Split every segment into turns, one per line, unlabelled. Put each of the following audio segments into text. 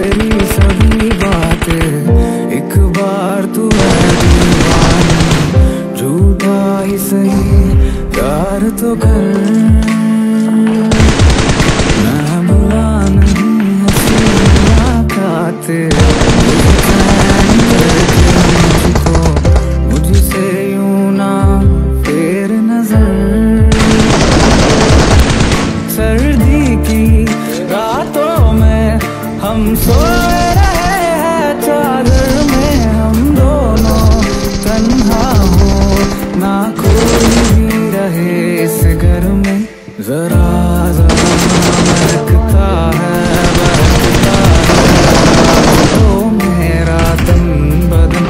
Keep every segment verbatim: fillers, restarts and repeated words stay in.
तेरी सभी बातें, एक बार तू है दीवानी, झूठा ही सही प्यार तो कर। मैं बुला नहीं हंसी मुलाकाते, मुझसे यूं ना फेर नजर। सर्दी की रातों में हम सोए रहे हैं चादर में, हम दोनों तन्हा हो ना कोई भी रहे इस घर में। जरा जरा महकता है बहकता है तो मेरा तन बदन,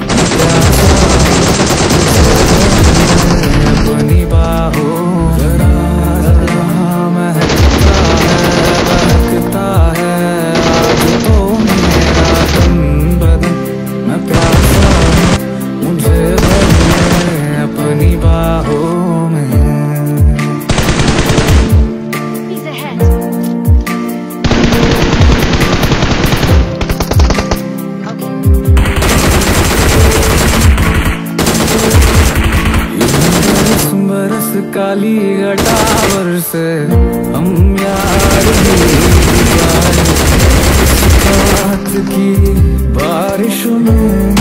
अपनी बाहों। जरा जरा महकता है बहकता है आज तो मेरा तन बदन, मैं प्यासा हूँ मुझे भर ले अपनी बाहों में। बरस काली घटावर से हम यार भी बात की बारिश में।